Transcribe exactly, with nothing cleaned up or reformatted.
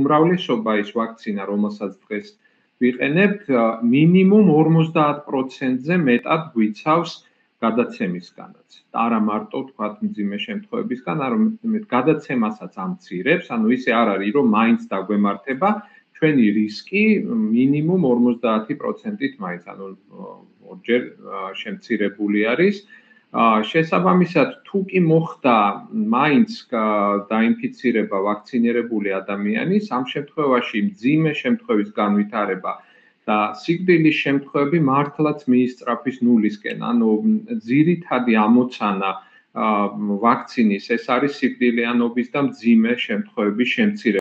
უმრავლესობა ის ვაქცინა, რომელსაც დღეს ვიყენებთ, მინიმუმ ორმოცდაათ პროცენტზე მეტად გვიცავს გადაცემისგანაც. არა მარტო თქვათ მძიმე შემთხვევებისგან, არამედ გადაცემასაც ამცირებს, ანუ ისე არ არის, რომ მაინც დაგვემართება, ჩვენი რისკი მინიმუმ ორმოცდაათი პროცენტით მაინც, ანუ ორჯერ შემცირებული არის. შესაბამისად, თუ კი მოხდა მაინც დაინფიცირება ვაქცინირებული ადამიანის, ამ შემთხვევაში მძიმე შემთხვევის განვითარება და სიკვდილის შემთხვევები მართლაც მიისწრაფვის ნულისკენ, ანუ ძირითადი ამოცანა ვაქცინის ეს არის სიკვდილიანობის და მძიმე შემთხვევების შემცირება.